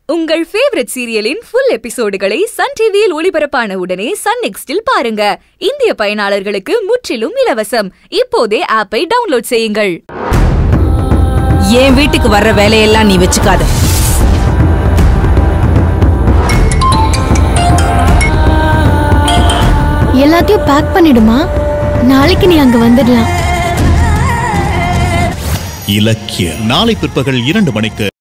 உங்கள் ஃபேவரட் சீரியலின் ஃபுல் எபிசோடுகளை சன் டிவியில் ஒளிபரப்பான உடனே சன் நெக்ஸ்டில் பாருங்க. இந்திய பயனாளர்களுக்கு முற்றிலும் இலவசம். இப்போதே ஆப்பை டவுன்லோட் செய்யுங்கள். என் வீட்டுக்கு வர்ற வேலையெல்லாம் நீ வச்சுக்காத. எல்லாத்தையும் பேக் பண்ணிடுமா, நாளைக்கு நீ அங்க வந்துடலாம். இலக்கிய நாளை பிற்பகல் 2 மணிக்கு.